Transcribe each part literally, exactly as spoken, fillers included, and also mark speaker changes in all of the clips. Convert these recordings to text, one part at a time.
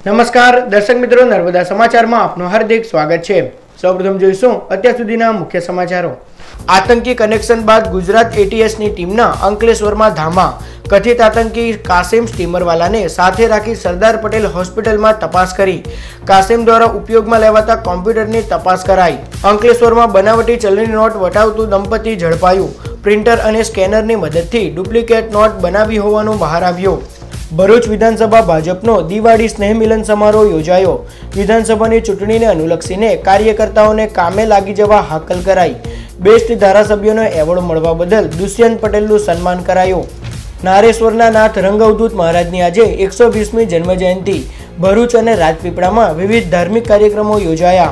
Speaker 1: નમસ્કાર દર્શક મિત્રો, નર્મદા સમાચારમાં આપનું હાર્દિક સ્વાગત છે। સૌપ્રથમ જોઈશું અત્યાર સુધીના મુખ્ય સમાચારો। આતંકી કનેક્શન બાદ ગુજરાત એટીએસની ટીમના અંકલેશ્વરમાં ધામા। કથિત આતંકી કાસિમ સ્ટીમરવાલાને સાથે રાખી સરદાર પટેલ હોસ્પિટલમાં તપાસ કરી। કાસિમ દ્વારા ઉપયોગમાં લેવાતા કોમ્પ્યુટરની તપાસ કરાઈ। અંકલેશ્વરમાં બનાવટી ચલણી નોટ વટાવતું દંપતી ઝડપાયું। પ્રિન્ટર અને સ્કેનરની મદદથી ડુપ્લિકેટ નોટ બનાવી હોવાનું બહાર આવ્યું। ભરૂચ વિધાનસભા ભાજપનો દિવાળી સ્નેહ મિલન સમારોહ યોજાયો। વિધાનસભાની ચૂંટણીને અનુલક્ષીને કાર્યકર્તાઓને કામે લાગી જવા હાકલ કરાઈ। બેસ્ટ ધારાસભ્યોનો એવોર્ડ મળવા બદલ દુષ્યંત પટેલનું સન્માન કરાયું। નારેશ્વરના નાથ રંગઅવધૂત મહારાજની આજે એકસો વીસમી જન્મજયંતિ। ભરૂચ અને રાજપીપળામાં વિવિધ ધાર્મિક કાર્યક્રમો યોજાયા।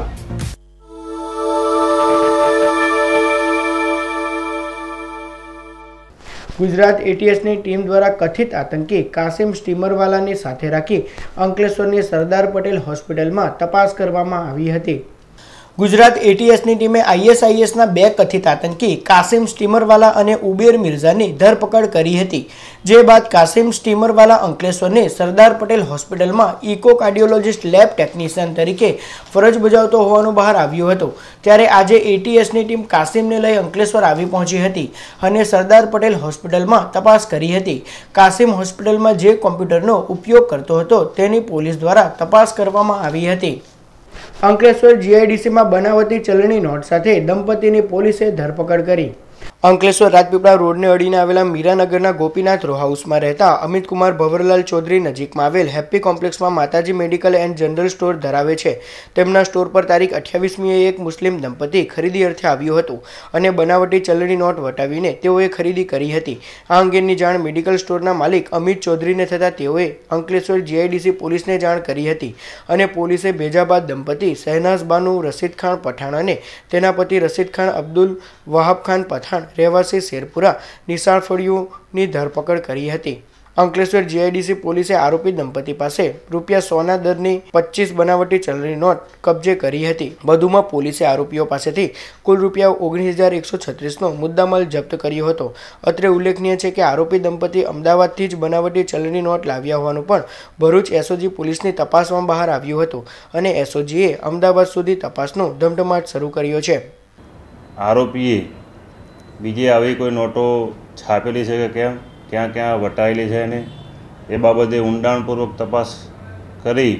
Speaker 1: ગુજરાત એટીએસની ટીમ દ્વારા કથિત આતંકી કાસિમ સ્ટીમરવાલાની સાથે રાખી અંકલેશ્વરની સરદાર પટેલ હોસ્પિટલમાં તપાસ કરવામાં આવી હતી। ગુજરાત એટીએસની ટીમે આઈએસઆઈએસના બે કથિત આતંકી કાસિમ સ્ટીમરવાલા અને ઉબેર મિર્ઝાની ધરપકડ કરી હતી। જે બાદ કાસિમ સ્ટીમરવાલા અંકલેશ્વરની સરદાર પટેલ હોસ્પિટલમાં ઇકો કાર્ડિયોલોજિસ્ટ લેબ ટેકનિશિયન તરીકે ફરજ બજાવતો હોવાનું બહાર આવ્યું હતું। ત્યારે આજે એટીએસની ટીમ કાસિમને લઈ અંકલેશ્વર આવી પહોંચી હતી અને સરદાર પટેલ હોસ્પિટલમાં તપાસ કરી હતી। કાસિમ હોસ્પિટલમાં જે કોમ્પ્યુટરનો ઉપયોગ કરતો હતો તેની પોલીસ દ્વારા તપાસ કરવામાં આવી હતી। અંકલેશ્વર જીઆઈડીસીમાં બનાવટી ચલણી નોટ સાથે દંપતીની પોલીસે ધરપકડ કરી। અંકલેશ્વર રાજપીપળા રોડને અડીને આવેલા મીરાનગરના ગોપીનાથ રો હાઉસમાં રહેતા અમિતકુમાર ભવરલાલ ચૌધરી નજીકમાં આવેલ હેપ્પી કોમ્પ્લેક્સમાં માતાજી મેડિકલ એન્ડ જનરલ સ્ટોર ધરાવે છે। તેમના સ્ટોર પર તારીખ અઠ્યાવીસમીએ એક મુસ્લિમ દંપતી ખરીદી અર્થે આવ્યું હતું અને બનાવટી ચલણી નોટ વટાવીને તેઓએ ખરીદી કરી હતી। આ અંગેની જાણ મેડિકલ સ્ટોરના માલિક અમિત ચૌધરીને થતાં તેઓએ અંકલેશ્વર જીઆઈડીસી પોલીસને જાણ કરી હતી અને પોલીસે ભેજાબાદ દંપતી શહેનાઝ બાનુ રશીદ ખાન પઠાણ અને તેના પતિ રશીદ ખાન અબ્દુલ વહાબ ખાન પઠાણ રહેવાસી શેરપુરા નિશાળ ફળિયુની ધરપકડ કરી હતી। અંકલેશ્વર જીઆઈડીસી પોલીસે આરોપી દંપતી પાસે રૂપિયા સોના દરની પચીસ બનાવટી ચલણી નોટ કબજે કરી હતી। વધુમાં પોલીસે આરોપીઓ પાસેથી કુલ રૂપિયા ઓગણીસ હજાર એકસો છત્રીસનો મુદ્દામાલ જપ્ત કર્યો હતો। અત્રે ઉલ્લેખનીય છે કે આરોપી દંપતી અમદાવાદથી જ બનાવટી ચલણી નોટ લાવ્યા હોવાનું પણ ભરૂચ એસઓજી પોલીસની તપાસમાં બહાર આવ્યું હતું અને એસઓજીએ અમદાવાદ સુધી તપાસનો ધમધમાટ શરૂ કર્યો છે।
Speaker 2: આરોપીએ બીજે આવી કોઈ નોટો છાપેલી છે કે કેમ, ક્યાં ક્યાં વટાયેલી છે ને એ બાબતે ઊંડાણપૂર્વક તપાસ કરી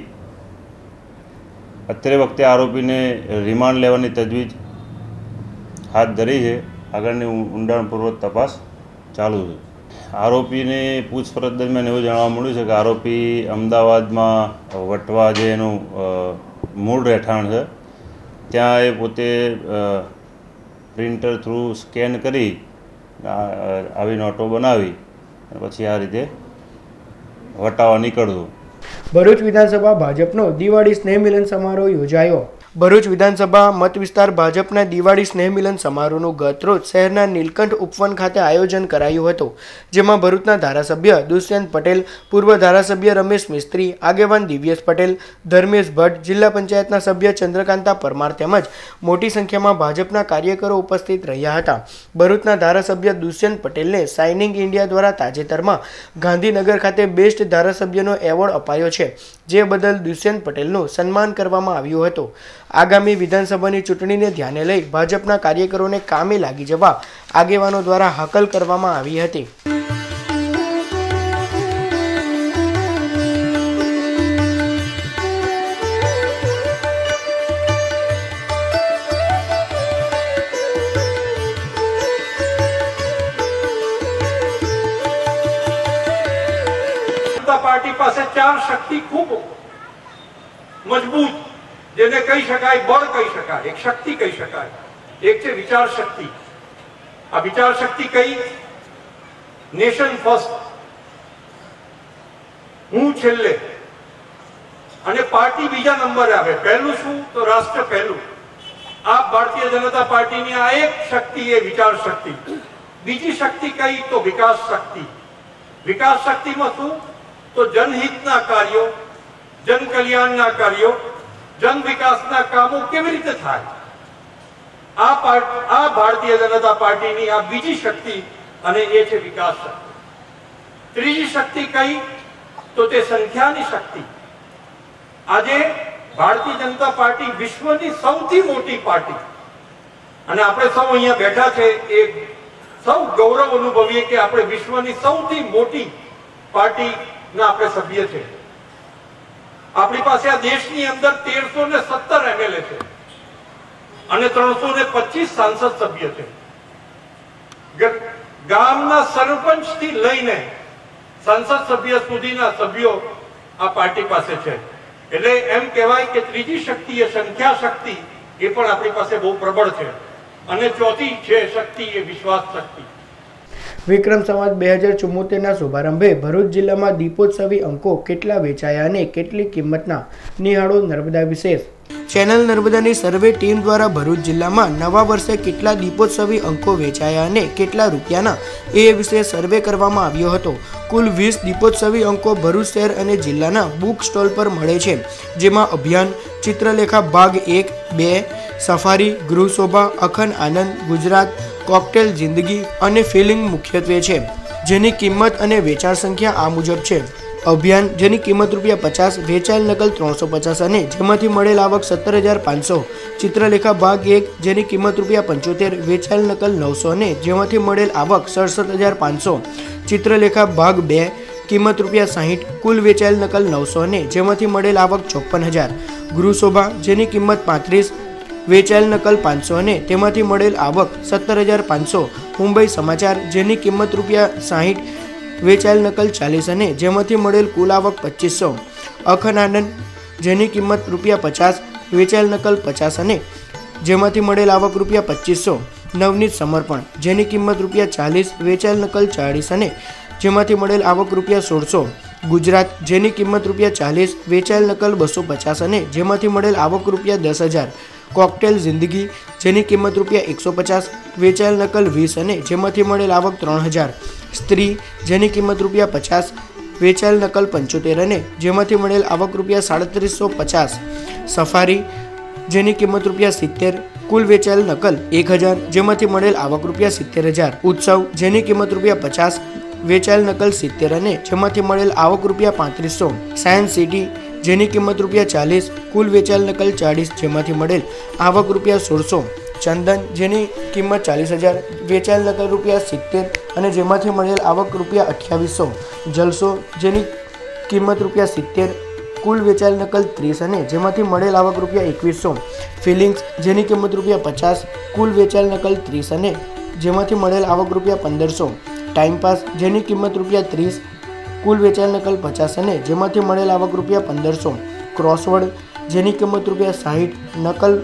Speaker 2: અત્યારે વખતે આરોપીને રિમાન્ડ લેવાની તજવીજ હાથ ધરી છે। આગળની ઊંડાણપૂર્વક તપાસ ચાલુ છે। આરોપીને પૂછપરછ દરમિયાન એવું જાણવા મળ્યું છે કે આરોપી અમદાવાદમાં વટવા જે એનું મૂળ રહેઠાણ છે ત્યાં એ પોતે પ્રિન્ટર થ્રુ સ્કેન કરી આવી નોટો બનાવી પછી આ રીતે વટાવવા નીકળતું।
Speaker 1: ભરૂચ વિધાનસભા ભાજપનો દિવાળી સ્નેહ મિલન સમારોહ યોજાયો। ભરૂચ વિધાનસભા મત વિસ્તાર ભાજપના દિવાળી સ્નેહ મિલન સમારોહનું ગતરોજ શહેરના નીલકંઠ ઉપવન ખાતે આયોજન કરાયું હતું। જેમાં ભરૂચના ધારાસભ્ય દુષ્યંત પટેલ, પૂર્વ ધારાસભ્ય રમેશ મિસ્ત્રી, આગેવાન દિવ્યેશ પટેલ, ધર્મેશ ભટ્ટ, જિલ્લા પંચાયતના સભ્ય ચંદ્રકાંતા પરમાર તેમજ મોટી સંખ્યામાં ભાજપના કાર્યકરો ઉપસ્થિત રહ્યા હતા। ભરૂચના ધારાસભ્ય દુષ્યંત પટેલને સાઇનિંગ ઇન્ડિયા દ્વારા તાજેતરમાં ગાંધીનગર ખાતે બેસ્ટ ધારાસભ્યનો એવોર્ડ અપાયો છે, જે બદલ દુષ્યંત પટેલનું સન્માન કરવામાં આવ્યું હતું। આગામી વિધાનસભાની ચૂંટણીને ધ્યાને લઈ ભાજપના કાર્યકરોને કામે લાગી જવા આગેવાનો દ્વારા હાકલ કરવામાં આવી હતી।
Speaker 3: જનતા પાર્ટી પાસે ચાર શક્તિ ખૂબ મજબૂત, જેને કહી શકાય બળ કહી શકાય, એક શક્તિ કહી શકાય। એક છે વિચાર શક્તિ। આ વિચાર શક્તિ કઈ? નેશન ફર્સ્ટ, હું છેલ્લે અને પાર્ટી બીજા નંબરે આવે। પહેલું શું? તો રાષ્ટ્ર પહેલું। આ ભારતીય જનતા પાર્ટીની આ એક શક્તિ એ વિચાર શક્તિ। બીજી શક્તિ કઈ? તો વિકાસ શક્તિ। વિકાસ શક્તિમાં શું? તો જનહિતના કાર્યો, જન કલ્યાણના કાર્યો, જન વિકાસના કામો કેવી રીતે થાય, આ આ ભારતીય જનતા પાર્ટીની આ બીજી શક્તિ અને એ છે વિકાસ શક્તિ। ત્રીજી શક્તિ કઈ? તો તે સંખ્યાની શક્તિ। આજે ભારતીય જનતા પાર્ટી વિશ્વની સૌથી મોટી પાર્ટી, અને આપણે સૌ અહીંયા બેઠા છે એ સૌ ગૌરવ અનુભવીએ કે આપણે વિશ્વની સૌથી મોટી પાર્ટીના આપણે સભ્ય છે. આપણી પાસે આ દેશની અંદર તેરસો ને સત્તર એમએલએ છે અને ત્રણસો ને પચીસ સાંસદ સભ્ય છે. ગામના સરપંચ થી લઈને સંસદ સભ્ય સુધીના સભ્યો આ પાર્ટી પાસે છે. એટલે એમ કહેવાય કે ત્રીજી શક્તિ એ સંખ્યા શક્તિ, એ પણ આપણી પાસે બહુ પ્રબળ છે. અને ચોથી છે શક્તિ એ વિશ્વાસ શક્તિ.
Speaker 1: વિક્રમ સંવત બે હજાર ચુમ્મોતેર ના શુભારંભે ભરૂચ જિલ્લામાં દીપોત્સવી અંકો કેટલા વેચાયા અને કેટલી કિંમતના, નિહાળો નર્મદા વિશેષ. ચેનલ નર્મદાની સર્વે ટીમ દ્વારા ભરૂચ જિલ્લામાં નવા વર્ષે કેટલા દીપોત્સવી અંકો વેચાયા અને કેટલા રૂપિયાના, એ વિશે સર્વે કરવામાં આવ્યો હતો. કુલ વીસ દીપોત્સવી અંકો ભરૂચ શહેર અને જિલ્લાના બુક સ્ટોલ પર મળે છે, જેમાં અભિયાન, ચિત્રલેખા ભાગ એક, બે, સફારી, ગૃહ શોભા, અખંડ આનંદ, ગુજરાત, કોકટેલ જિંદગી અને ફિલિંગ મુખ્યત્વે છે, જેની કિંમત અને વેચાણ સંખ્યા આ મુજબ છે. અભિયાન, જેની કિંમત રૂપિયા પચાસ, વેચાયેલ નકલ ત્રણસો પચાસ અને જેમાંથી મળેલ આવક સત્તર હજાર પાંચસો. ચિત્રલેખા ભાગ એક, જેની કિંમત રૂપિયા પંચોતેર, વેચાયેલ નકલ નવસો અને જેમાંથી મળેલ આવક સડસઠ હજાર પાંચસો. ચિત્રલેખા ભાગ બે, કિંમત રૂપિયા સાહીઠ, કુલ વેચાયેલ નકલ નવસો અને જેમાંથી મળેલ આવક ચોપન હજાર. ગૃહ શોભા, જેની કિંમત પાંત્રીસ, વેચાયેલ નકલ પાંચસો અને તેમાંથી મળેલ આવક સત્તર હજાર પાંચસો. મુંબઈ સમાચાર, જેની કિંમત રૂપિયા સાહીઠ, વેચાયેલ નકલ ચાલીસ અને જેમાંથી મળેલ કુલ આવક પચીસો. અખંડ આનંદ, જેની કિંમત રૂપિયા પચાસ, વેચાયેલ નકલ પચાસ અને જેમાંથી મળેલ આવક રૂપિયા પચીસો. નવનીત સમર્પણ, જેની કિંમત રૂપિયા ચાલીસ, વેચાયેલ નકલ ચાળીસ અને જેમાંથી મળેલ આવક રૂપિયા સોળસો. ગુજરાત, જેની કિંમત રૂપિયા ચાલીસ, વેચાયેલ નકલ બસો પચાસ અને જેમાંથી મળેલ આવક રૂપિયા દસ હજાર. કોકટેલ જિંદગી, જેની કિંમત રૂપિયા એકસો પચાસ, વેચાયેલ નકલ વીસ અને જેમાંથી મળેલ આવક ત્રણ હજાર. સ્ત્રી, જેની કિંમત રૂપિયા પચાસ, વેચાયેલ નકલ પંચોતેર અને જેમાંથી મળેલ આવક રૂપિયા સાડત્રીસો પચાસ. સફારી, જેની કિંમત રૂપિયા સિત્તેર, કુલ વેચાયેલ નકલ એક હજાર, જેમાંથી મળેલ આવક રૂપિયા સિત્તેર હજાર. ઉત્સવ, જેની કિંમત રૂપિયા પચાસ, વેચાયેલ નકલ સિત્તેર અને જેમાંથી મળેલ આવક રૂપિયા પાંત્રીસો. સાયન્સ સિટી, જેની કિંમત રૂપિયા ચાલીસ, કુલ વેચાયેલ નકલ ચાળીસ, જેમાંથી મળેલ આવક રૂપિયા સોળસો. ચંદન, જેની કિંમત ચાલીસ હજાર, વેચાયેલ નકલ રૂપિયા સિત્તેર અને જેમાંથી મળેલ આવક રૂપિયા અઠ્યાવીસો. જલસો, જેની કિંમત રૂપિયા સિત્તેર, કુલ વેચાયેલ નકલ ત્રીસ અને જેમાંથી મળેલ આવક રૂપિયા એકવીસો. ફિલિંગ્સ, જેની કિંમત રૂપિયા પચાસ, કુલ વેચાયેલ નકલ ત્રીસ અને જેમાંથી મળેલ આવક રૂપિયા પંદરસો. ટાઈમપાસ, જેની કિંમત રૂપિયા ત્રીસ, કુલ વેચાયેલ નકલ પચાસ અને જેમાંથી મળેલ આવક રૂપિયા પંદરસો. ક્રોસવર્ડ, જેની કિંમત રૂપિયા સાહીઠ, નકલ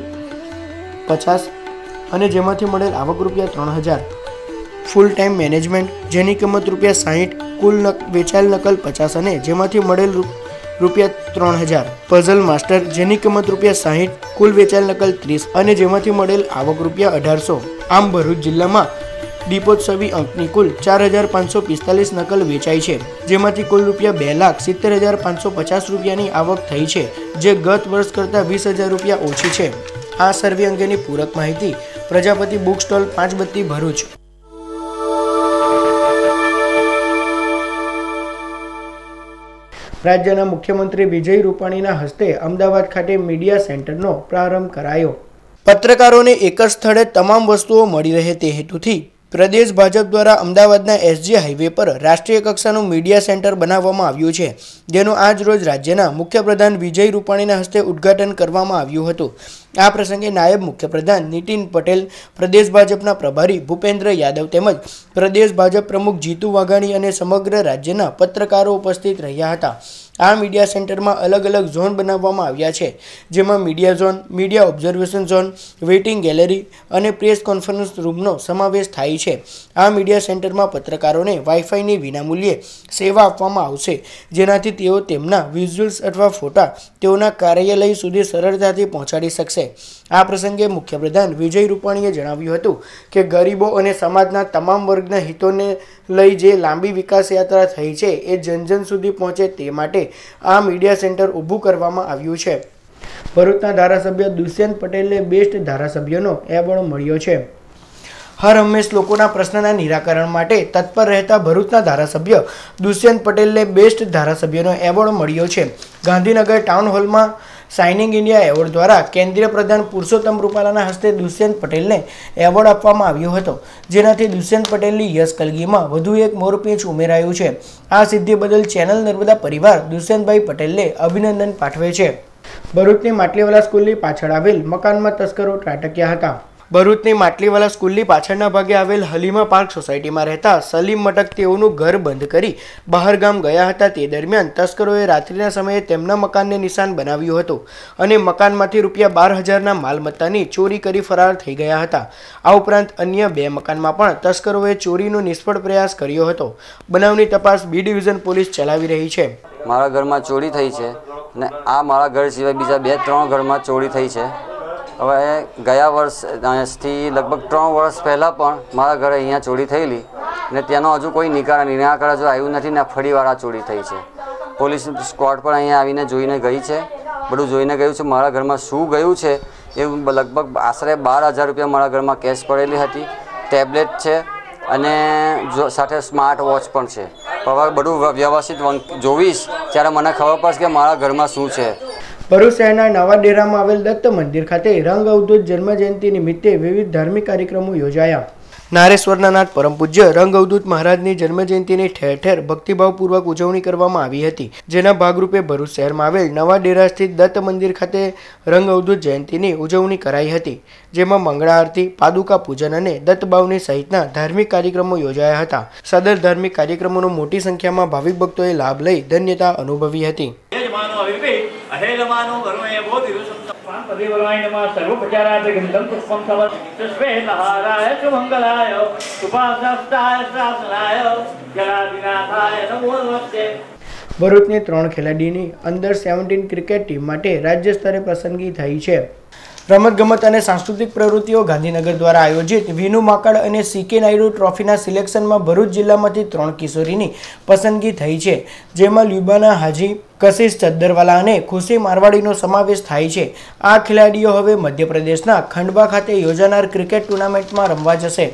Speaker 1: પચાસ અને જેમાંથી મળેલ આવક રૂપિયા ત્રણ હજાર. ફૂલ ટાઈમ મેનેજમેન્ટ, જેની કિંમત રૂપિયા સાહીઠ, કુલ વેચાયેલ નકલ પચાસ અને જેમાંથી મળેલ રૂપિયા ત્રણ હજાર. પઝલ માસ્ટર, જેની કિંમત રૂપિયા સાહીઠ, કુલ વેચાયેલ નકલ ત્રીસ અને જેમાંથી મળેલ આવક રૂપિયા અઢારસો. આમ ભરૂચ જિલ્લામાં દીપોત્સવી અંકની કુલ ચાર હજાર પાંચસો પિસ્તાલીસ નકલ વેચાઈ છે, જેમાંથી કુલ રૂપિયા બે લાખ સિત્તેર હજાર પાંચસો પચાસ રૂપિયાની આવક થઈ છે, જે ગત વર્ષ કરતાં વીસ હજાર રૂપિયા ઓછી છે. આ સર્વે અંગેની પૂરક માહિતી પ્રજાપતિ બુક સ્ટોલ, પાંચ બત્તી, ભરૂચ. રાજ્યના મુખ્યમંત્રી વિજય રૂપાણીના હસ્તે અમદાવાદ ખાતે મીડિયા સેન્ટરનો પ્રારંભ કરાયો. પત્રકારોને એક જ સ્થળે તમામ વસ્તુઓ મળી રહે તે હેતુથી પ્રદેશ ભાજપ દ્વારા અમદાવાદના એસજી હાઈવે પર રાષ્ટ્રીય કક્ષાનું મીડિયા સેન્ટર બનાવવામાં આવ્યું છે, જેનું આજ રોજ રાજ્યના મુખ્યપ્રધાન વિજય રૂપાણીના હસ્તે ઉદ્ઘાટન કરવામાં આવ્યું હતું. આ પ્રસંગે નાયબ મુખ્યપ્રધાન નીતિન પટેલ, પ્રદેશ ભાજપના પ્રભારી ભૂપેન્દ્ર યાદવ તેમજ પ્રદેશ ભાજપ પ્રમુખ જીતુ વાઘાણી અને સમગ્ર રાજ્યના પત્રકારો ઉપસ્થિત રહ્યા હતા. આ મીડિયા સેન્ટરમાં અલગ અલગ ઝોન બનાવવામાં આવ્યા છે, જેમાં media zone, media observation zone, waiting gallery અને પ્રેસ કોન્ફરન્સ રૂમનો સમાવેશ થાય છે. આ મીડિયા સેન્ટરમાં પત્રકારોને વાઈફાઈની વિનામૂલ્યે સેવા આપવામાં આવશે, જેનાથી તેઓ તેમના વિઝ્યુઅલ્સ અથવા ફોટા તેઓના કાર્યાલય સુધી સરળતાથી પહોંચાડી શકશે. આ પ્રસંગે મુખ્યપ્રધાન વિજય રૂપાણીએ જણાવ્યું હતું કે ગરીબો અને સમાજના તમામ વર્ગના હિતોને લઈ જે લાંબી વિકાસ યાત્રા થઈ છે એ જન જન સુધી પહોંચે તે માટે આ મીડિયા સેન્ટર ઊભું કરવામાં આવ્યું છે. ભરૂચના ધારાસભ્ય દુષ્યંત પટેલને બેસ્ટ ધારાસભ્યનો એવોર્ડ મળ્યો છે. હર હંમેશ લોકોના પ્રશ્નના નિરાકરણ માટે તત્પર રહેતા ભરૂચના ધારાસભ્ય દુષ્યંત પટેલને બેસ્ટ ધારાસભ્યનો એવોર્ડ મળ્યો છે। ગાંધીનગર ટાઉન હોલમાં શાઇનિંગ ઇન્ડિયા એવોર્ડ દ્વારા કેન્દ્રીય પ્રધાન પુરુષોત્તમ રૂપાલાના હસ્તે દુષ્યંત પટેલને એવોર્ડ આપવામાં આવ્યો હતો, જેનાથી દુષ્યંત પટેલની યશ કલગીમાં વધુ એક મોરપીંછ ઉમેરાયું છે। આ સિદ્ધિ બદલ ચેનલ નર્મદા પરિવાર દુષ્યંતભાઈ પટેલને અભિનંદન પાઠવે છે। ભરૂચની માટલીવાલા સ્કૂલની પાછળ આવેલ મકાનમાં તસ્કરો ત્રાટક્યા હતા। ભરૂચની માટલીવાલા સ્કૂલની પાછળના ભાગે આવેલ હલીમા પાર્ક સોસાયટીમાં રહેતા સલીમ મટક તેઓનું ઘર બંધ કરી બહાર ગામ ગયા હતા। તે દરમિયાન તસ્કરોએ રાત્રિના સમયે તેમના મકાનને નિશાન બનાવ્યું હતું અને મકાનમાંથી રૂપિયા બાર હજારના માલમત્તાની ચોરી કરી ફરાર થઈ ગયા હતા। આ ઉપરાંત અન્ય બે મકાનમાં પણ તસ્કરોએ ચોરીનો નિષ્ફળ પ્રયાસ કર્યો હતો। બનાવની તપાસ બી ડિવિઝન પોલીસ ચલાવી રહી છે।
Speaker 4: મારા ઘરમાં ચોરી થઈ છે અને આ મારા ઘર સિવાય બીજા બે ત્રણ ઘરમાં ચોરી થઈ છે। હવે ગયા વર્ષથી લગભગ ત્રણ વર્ષ પહેલાં પણ મારા ઘરે અહીંયા ચોરી થયેલી ને તેનો હજુ કોઈ નિકારણ નિરાકરણ હજુ આવ્યું નથી ને ફરીવાર આ ચોરી થઈ છે। પોલીસ સ્ક્વોડ પણ અહીંયા આવીને જોઈને ગઈ છે, બધું જોઈને ગયું છે। મારા ઘરમાં શું ગયું છે એ લગભગ આશરે બાર હજાર રૂપિયા મારા ઘરમાં કેશ પડેલી હતી, ટેબ્લેટ છે અને જો સાથે સ્માર્ટ વોચ પણ છે। હવે બધું વ્યવસ્થિત જોઈશ ત્યારે મને ખબર પડશે કે મારા ઘરમાં શું છે।
Speaker 1: ભરૂચ શહેરના નવા ડેરામાં આવેલ દત્ત મંદિર ખાતે રંગ અવધૂત જન્મ જયંતિ નિમિત્તે વિવિધ ધાર્મિક કાર્યક્રમો યોજાયા। નારેશ્વરના નાથ પરમ પૂજ્ય રંગ અવધૂત મહારાજની જન્મ જયંતિની ઠેર ઠેર ભક્તિભાવપૂર્વક ઉજવણી કરવામાં આવી હતી, જેના ભાગરૂપે ભરૂચ શહેરમાં આવેલ નવા ડેરા સ્થિત દત્ત મંદિર ખાતે રંગ અવધૂત જયંતિની ઉજવણી કરાઈ હતી, જેમાં મંગળા આરતી, પાદુકા પૂજન અને દત્તબાવની સહિતના ધાર્મિક કાર્યક્રમો યોજાયા હતા। સદર ધાર્મિક કાર્યક્રમોનો મોટી સંખ્યામાં ભાવિક ભક્તોએ લાભ લઈ ધન્યતા અનુભવી હતી। ભરૂચની ત્રણ ખેલાડીની અંડર સેવન્ટીન ક્રિકેટ ટીમ માટે રાજ્ય સ્તરે પસંદગી થઈ છે। રમતગમત અને સાંસ્કૃતિક પ્રવૃત્તિઓ ગાંધીનગર દ્વારા આયોજિત વિનુ માકડ અને સીકે નાયડુ ટ્રોફીના સિલેક્શનમાં ભરૂચ જિલ્લામાંથી ત્રણ કિશોરીની પસંદગી થઈ છે, જેમાં લ્યુબાના હાજી, કશિશ ચદ્દરવાલા અને ખુશી મારવાડીનો સમાવેશ થાય છે। આ ખેલાડીઓ હવે મધ્યપ્રદેશના ખંડવા ખાતે યોજાનાર ક્રિકેટ ટુર્નામેન્ટમાં રમવા જશે।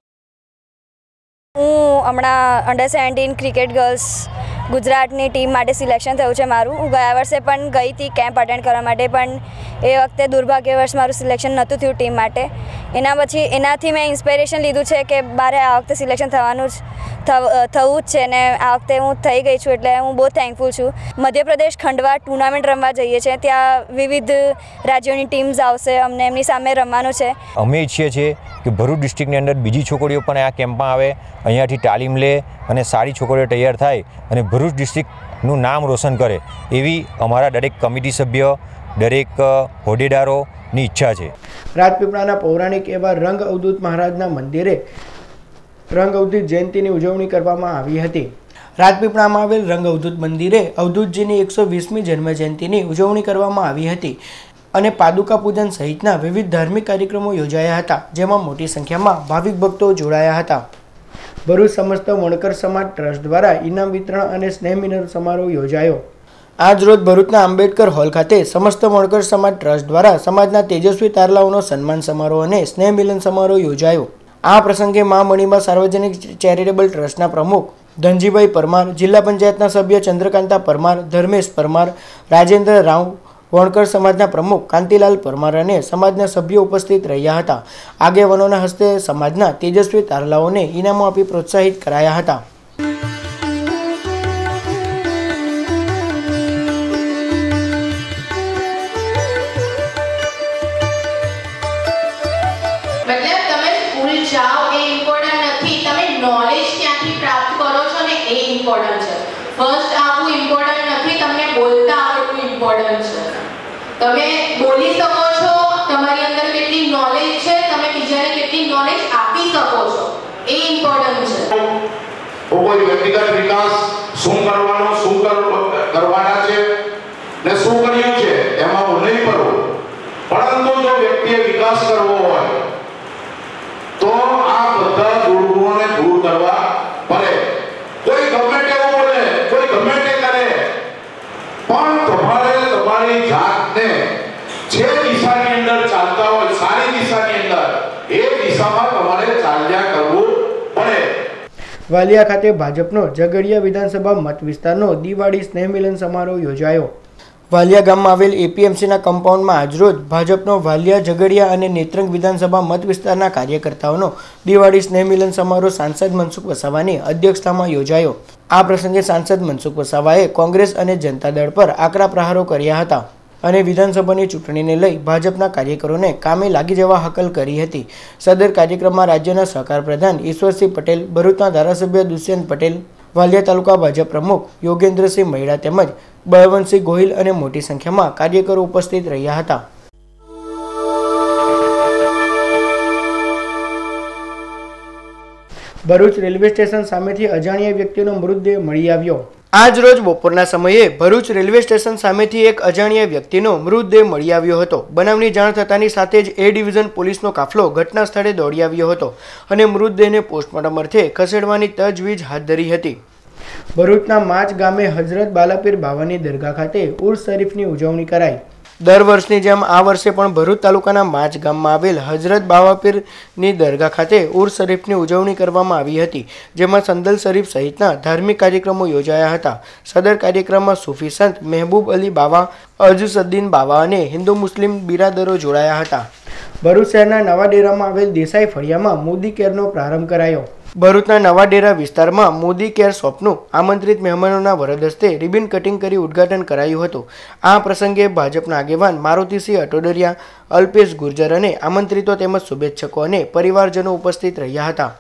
Speaker 5: હું હમણાં અંડર સેવન્ટીન ક્રિકેટ ગર્લ્સ ગુજરાતની ટીમ માટે સિલેક્શન થયું છે મારું। હું ગયા વર્ષે પણ ગઈ હતી કેમ્પ અટેન્ડ કરવા માટે, પણ એ વખતે દુર્ભાગ્યવશ મારું સિલેક્શન નહોતું થયું ટીમ માટે। એના પછી એનાથી મેં ઇન્સ્પિરેશન લીધું છે કે મારે આ વખતે સિલેક્શન થવાનું જ થવું જ છે ને આ વખતે હું થઈ ગઈ છું, એટલે હું બહુ થેન્કફુલ છું। મધ્યપ્રદેશ ખંડવા ટુર્નામેન્ટ રમવા જઈએ છીએ, ત્યાં વિવિધ રાજ્યોની ટીમ્સ આવશે, અમને એમની સામે રમવાનું છે।
Speaker 6: અમે ઈચ્છીએ છીએ કે ભરૂચ ડિસ્ટ્રિક્ટની અંદર બીજી છોકરીઓ પણ આ કેમ્પમાં આવે, અહીંયાથી તાલીમ લે અને સારી છોકરીઓ તૈયાર થાય અને ભરૂચ ડિસ્ટ્રિક્ટનું નામ રોશન કરે, એવી અમારા દરેક કમિટી સભ્ય, દરેક હોદ્દેદારોની ઈચ્છા છે।
Speaker 1: રાજપીપળાના પૌરાણિક એવા રંગ અવધૂત મહારાજના મંદિરે રંગ અવધૂત જયંતિની ઉજવણી કરવામાં આવી હતી। રાજપીપળામાં આવેલ રંગ અવધૂત મંદિરે અવધૂતજીની એકસો વીસમી જન્મ જયંતિની ઉજવણી કરવામાં આવી હતી અને પાદુકા પૂજન સહિતના વિવિધ ધાર્મિક કાર્યક્રમો યોજાયા હતા, જેમાં મોટી સંખ્યામાં ભાવિક ભક્તો જોડાયા હતા। ભરૂચ સમસ્ત વણકર સમાજ ટ્રસ્ટ દ્વારા ઇનામ વિતરણ અને સ્નેહ મિલન સમારોહ યોજાયો। આજ રોજ ભરૂચના આંબેડકર હોલ ખાતે સમસ્ત વણકર સમાજ ટ્રસ્ટ દ્વારા સમાજના તેજસ્વી તારલાઓનો સન્માન સમારોહ અને સ્નેહ મિલન સમારોહ યોજાયો। આ પ્રસંગે મા મણિમા સાર્વજનિક ચેરિટેબલ ટ્રસ્ટના પ્રમુખ ધનજીભાઈ પરમાર, જિલ્લા પંચાયતના સભ્ય ચંદ્રકાંતા પરમાર, ધર્મેશ પરમાર, રાજેન્દ્ર રાવ, વણકર સમાજના પ્રમુખ કાંતિલાલ પરમાર અને સમાજના સભ્યો ઉપસ્થિત રહ્યા હતા। આગેવાનોના હસ્તે સમાજના તેજસ્વી તારલાઓને ઇનામો આપી પ્રોત્સાહિત કરાયા હતા।
Speaker 7: ફર્સ્ટ આપવું ઇમ્પોર્ટન્ટ નથી, તમને બોલતા આવડવું ઇમ્પોર્ટન્ટ છે। તમે બોલી શકો છો, તમારી અંદર કેટલી નોલેજ છે, તમે બીજાને કેટલી નોલેજ આપી શકો છો, એ ઇમ્પોર્ટન્ટ છે।
Speaker 8: કોઈ વ્યક્તિગત વિકાસ શું કરવાનો, શું કરવાના છે ને શું કર્યું છે એમાં હું નહીં પડું, પરંતુ જો વ્યક્તિએ વિકાસ કરવો હોય તો આ બધા દુર્ગુણોને દૂર કરવા પડે। કોઈ ગમે તેવું બોલે, કોઈ ગમે તે કરે, પણ તમારે તમારી જાતને જે દિશાની અંદર ચાલતા હોય, સારી દિશાની અંદર, એ દિશામાં તમારે ચાલવું
Speaker 1: વાલિયા ખાતે ભાજપનો ઝઘડિયા વિધાનસભા મત વિસ્તારનો દિવાળી સ્નેહ મિલન સમારોહ યોજાયો। વાલિયા ગામમાં આવેલ એપીએમસીના કમ્પાઉન્ડમાં આજરોજ ભાજપનો વાલિયા, ઝઘડિયા અને નેત્રંગ વિધાનસભા મત વિસ્તારના કાર્યકર્તાઓનો દિવાળી સ્નેહ મિલન સમારોહ સાંસદ મનસુખ વસાવાની અધ્યક્ષતામાં યોજાયો। આ પ્રસંગે સાંસદ મનસુખ વસાવાએ કોંગ્રેસ અને જનતા દળ પર આકરા પ્રહારો કર્યા હતા અને વિધાનસભાની ચૂંટણીને લઈ ભાજપના કાર્યકરોને કામે લાગી જવા હાકલ કરી હતી। સદર કાર્યક્રમમાં રાજ્યના સહકાર પ્રધાન ઈશ્વરસિંહ પટેલ, ભરૂચના ધારાસભ્ય દુષ્યંત પટેલ, વાલિયા તાલુકા ભાજપ પ્રમુખ યોગેન્દ્રસિંહ મહિડા તેમજ બળવંતસિંહ ગોહિલ અને મોટી સંખ્યામાં કાર્યકરો ઉપસ્થિત રહ્યા હતા। ભરૂચ રેલવે સ્ટેશન સામેથી અજાણ્યા વ્યક્તિનો મૃતદેહ મળી આવ્યો। આજ રોજ બપોરના સમયે ભરૂચ રેલવે સ્ટેશન સામેથી એક અજાણ્યા વ્યક્તિનો મૃતદેહ મળી આવ્યો હતો। બનાવની જાણ થતાની સાથે જ એ ડિવિઝન પોલીસનો કાફલો ઘટના સ્થળે દોડી આવ્યો હતો અને મૃતદેહને પોસ્ટમોર્ટમ અર્થે ખસેડવાની તજવીજ હાથ ધરી હતી। ભરૂચના માચ ગામે હજરત બાલાપીર બાવાની દરગાહ ખાતે ઉર્સ શરીફની ઉજવણી કરાઈ। દર વર્ષની જેમ આ વર્ષે પણ ભરૂચ તાલુકાના માચ ગામમાં આવેલ હજરત બાવાપીરની દરગાહ ખાતે ઉર્સ શરીફની ઉજવણી કરવામાં આવી હતી, જેમાં સંદલ શરીફ સહિતના ધાર્મિક કાર્યક્રમો યોજાયા હતા। સદર કાર્યક્રમમાં સૂફી સંત મહેબૂબ અલી બાવા, અજુસદ્દીન બાવા અને હિન્દુ મુસ્લિમ બિરાદરો જોડાયા હતા। ભરૂચ શહેરના નવા ડેરામાં આવેલ દેસાઈ ફળિયામાં મોદી કેરનો પ્રારંભ કરાયો। ભરૂચના નવા ડેરા વિસ્તારમાં મોદી કેર શોપનું આમંત્રિત મહેમાનોના વરદ હસ્તે રિબિન કટિંગ કરી ઉદ્ઘાટન કરાયું હતું। આ પ્રસંગે ભાજપના આગેવાન મારુતિસિંહ અટોડરિયા, અલ્પેશ ગુર્જર અને આમંત્રિતો તેમજ શુભેચ્છકો અને પરિવારજનો ઉપસ્થિત રહ્યા હતા।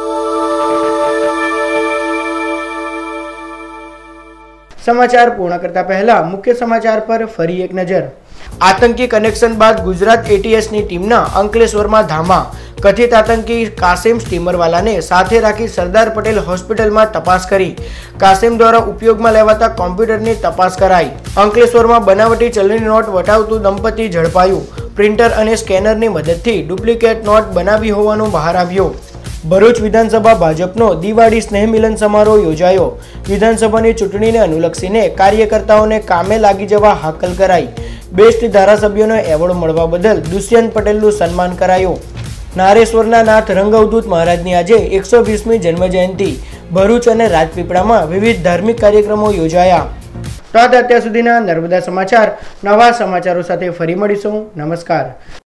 Speaker 1: સમાચાર પૂર્ણ કરતા પહેલા મુખ્ય સમાચાર પર ફરી એક નજર। આતંકી કનેક્શન બાદ ગુજરાત એટીએસની ટીમના અંકલેશ્વરમાં ધામા। કથિત આતંકી કાસિમ સ્ટીમરવાલાને સાથે રાખી સરદાર પટેલ હોસ્પિટલમાં તપાસ કરી। કાસિમ દ્વારા ઉપયોગમાં લેવાતા કોમ્પ્યુટરની તપાસ કરાઈ। અંકલેશ્વરમાં બનાવટી ચલણી નોટ વટાવતું દંપતી ઝડપાયું। પ્રિન્ટર અને સ્કેનરની મદદથી ડુપ્લિકેટ નોટ બનાવી હોવાનું બહાર આવ્યું। ભરૂચ વિધાનસભા ભાજપનો દિવાળી સ્નેહ મિલન સમારોહ યોજાયો। વિધાનસભાની ચૂંટણીને અનુલક્ષીને કાર્યકર્તાઓને કામે લાગી જવા હાકલ કરાઈ। બેસ્ટ ધારાસભ્યોનો એવોર્ડ મળવા બદલ દુષ્યંત પટેલનું સન્માન કરાયું। નારેશ્વરના નાથ રંગઅવધૂત મહારાજની આજે એકસો વીસમી જન્મજયંતિ। ભરૂચ અને રાજપીપળામાં વિવિધ ધાર્મિક કાર્યક્રમો યોજાયા। તો અત્યાર સુધીના નર્મદા સમાચાર, નવા સમાચારો સાથે ફરી મળીશું। નમસ્કાર।